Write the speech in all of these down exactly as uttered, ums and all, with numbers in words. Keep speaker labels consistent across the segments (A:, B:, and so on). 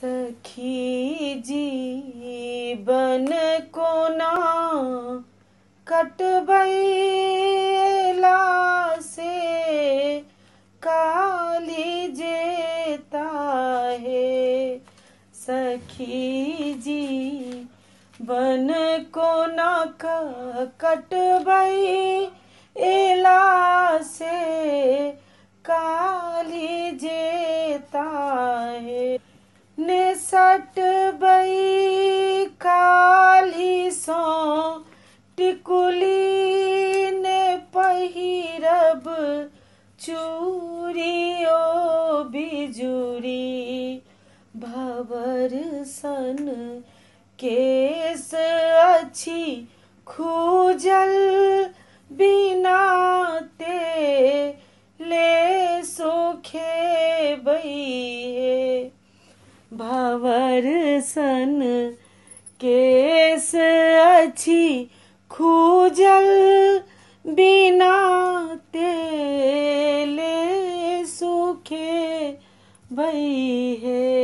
A: सखी जीवन को ना कटबैला से काली जेता है। सखी जीवन को ना कटबैला से काली जेता है। ने सटबई काली सो टिकुली ने पहिरब चूड़ियो बिजुरी भवर सन केस अच्छी खूजल बिना ते ले सुखे बई भवर सन केस अच्छी खूजल बिना तेले सूखे भई है।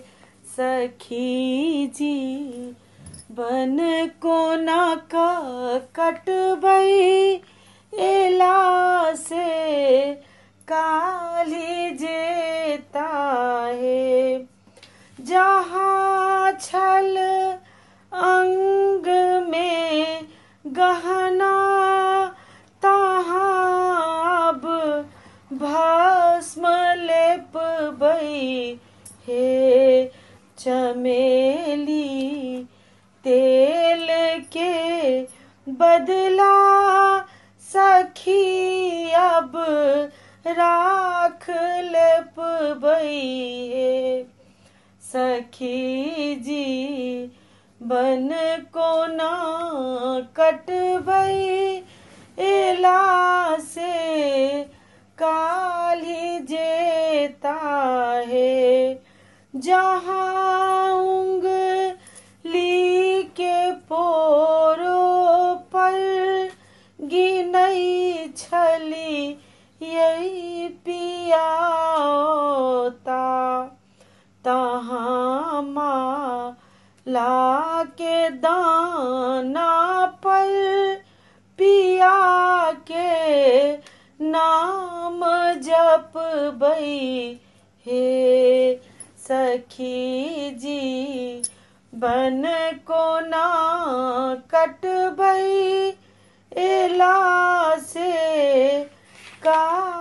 A: सखी जीवन को ना कटबई एला से काली जेता है। जहाँ छल अंग में गहना तहाँ अब भस्म लेपबई हे। चमेली तेल के बदला सखी अब राख लेपबई हे। सखी जीवन को ना कटबई एला से काली जेता है। जहाँ उंगली के पोरो पर गिनई छली यही पियाता तहाँ माला के दाना पर पिया के नाम जपबई हे। सखी जीवन को ना कटबई एला से का